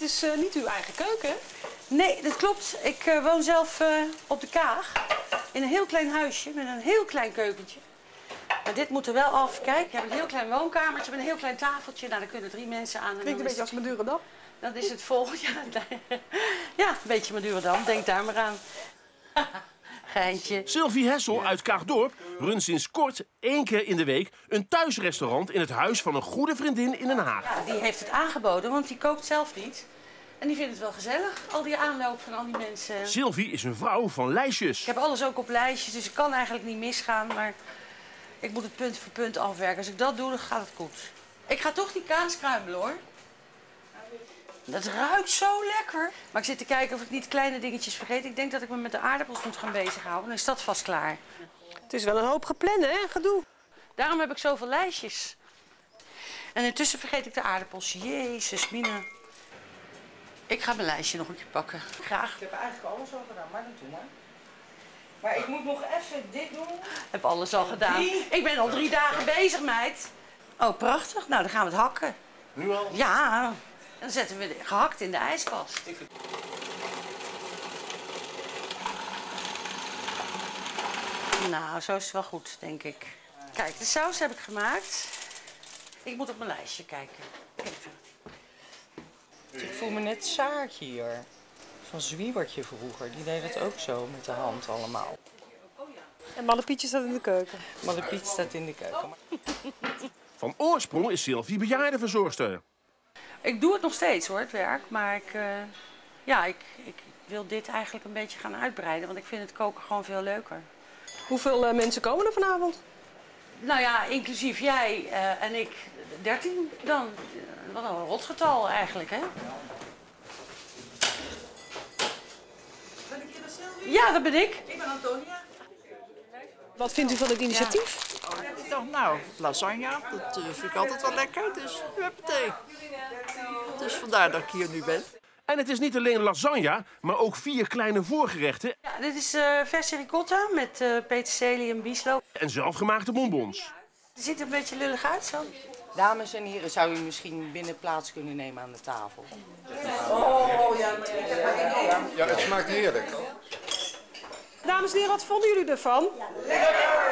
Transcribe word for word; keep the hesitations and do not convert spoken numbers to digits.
Het is uh, niet uw eigen keuken, hè? Nee, dat klopt. Ik uh, woon zelf uh, op de Kaag. In een heel klein huisje met een heel klein keukentje. Maar dit moet er wel af. Kijk, je hebt een heel klein woonkamertje met een heel klein tafeltje. Nou, daar kunnen drie mensen aan. Klinkt een beetje als Madurodam. Dan is het vol. Ja, ja, een beetje Madurodam. Denk daar maar aan. Geintje. Sylvie Hessel uit Kaagdorp runt sinds kort één keer in de week een thuisrestaurant in het huis van een goede vriendin in Den Haag. Ja, die heeft het aangeboden, want die kookt zelf niet. En die vindt het wel gezellig, al die aanloop van al die mensen. Sylvie is een vrouw van lijstjes. Ik heb alles ook op lijstjes, dus ik kan eigenlijk niet misgaan. Maar ik moet het punt voor punt afwerken. Als ik dat doe, dan gaat het goed. Ik ga toch die kaas kruimelen, hoor. Dat ruikt zo lekker. Maar ik zit te kijken of ik niet kleine dingetjes vergeet. Ik denk dat ik me met de aardappels moet gaan bezighouden. Dan is dat vast klaar. Het is wel een hoop geplannen, hè? Gedoe. Daarom heb ik zoveel lijstjes. En intussen vergeet ik de aardappels. Jezus, Mina. Ik ga mijn lijstje nog een keer pakken. Graag. Ik heb eigenlijk alles al gedaan, maar dat doe maar. Maar ik moet nog even dit doen. Ik heb alles al gedaan. Ik ben al drie dagen bezig, meid. Oh, prachtig. Nou, dan gaan we het hakken. Nu al? Ja. Dan zetten we het gehakt in de ijskast. Nou, zo is het wel goed, denk ik. Kijk, de saus heb ik gemaakt. Ik moet op mijn lijstje kijken. Even. Ik voel me net Saartje hier. Van Zwiebertje vroeger. Die deed het ook zo met de hand allemaal. En Malle Pietje staat in de keuken. Malle Piet staat in de keuken. Van oorsprong is Sylvie bejaardenverzorgster. Ik doe het nog steeds, hoor, het werk. Maar ik, uh, ja, ik, ik wil dit eigenlijk een beetje gaan uitbreiden. Want ik vind het koken gewoon veel leuker. Hoeveel uh, mensen komen er vanavond? Nou ja, inclusief jij uh, en ik, dertien dan. Wat een rotgetal eigenlijk, hè? Ben ik hier de Sylvie? Ja, dat ben ik. Ik ben Antonia. Wat vindt u van het initiatief? Ja. Ik dacht, nou, lasagne, dat uh, vind ik altijd wel lekker. Dus huppatee. Dus vandaar dat ik hier nu ben. En het is niet alleen lasagne, maar ook vier kleine voorgerechten. Ja, dit is uh, verse ricotta met uh, peterselie en bieslook. En zelfgemaakte bonbons. Het ziet er een beetje lullig uit, zo. Dames en heren, zou u misschien binnen plaats kunnen nemen aan de tafel? Oh, ja, maar ik heb maar één eten. Ja, het smaakt heerlijk. Dames en heren, wat vonden jullie ervan? Lekker!